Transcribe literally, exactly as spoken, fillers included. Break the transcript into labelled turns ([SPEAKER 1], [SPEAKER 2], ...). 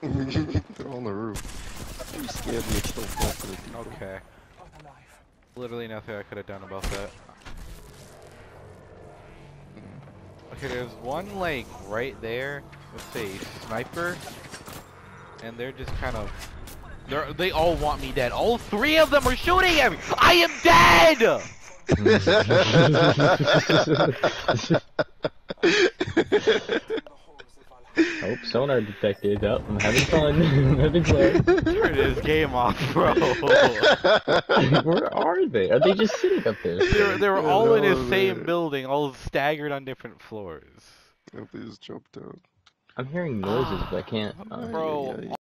[SPEAKER 1] They're on the roof. You scared me. It's still close to the people.
[SPEAKER 2] Okay. Literally nothing I could have done about that. Okay, there's one like right there. Let's say sniper, and they're just kind of. They they all want me dead. All three of them are shooting at me. I am dead.
[SPEAKER 3] Oh, sonar detected. Oh, I'm having fun. I'm having fun.
[SPEAKER 2] Turn this game off, bro.
[SPEAKER 3] Where are they? Are they just sitting up there?
[SPEAKER 2] They're, they're
[SPEAKER 1] Yeah,
[SPEAKER 2] all in
[SPEAKER 1] they're
[SPEAKER 2] the
[SPEAKER 1] all
[SPEAKER 2] same
[SPEAKER 1] there.
[SPEAKER 2] building, all staggered on different floors.
[SPEAKER 1] If they just jumped out.
[SPEAKER 3] I'm hearing noises, but I can't. Uh,
[SPEAKER 2] Bro.
[SPEAKER 1] Ay, ay, ay.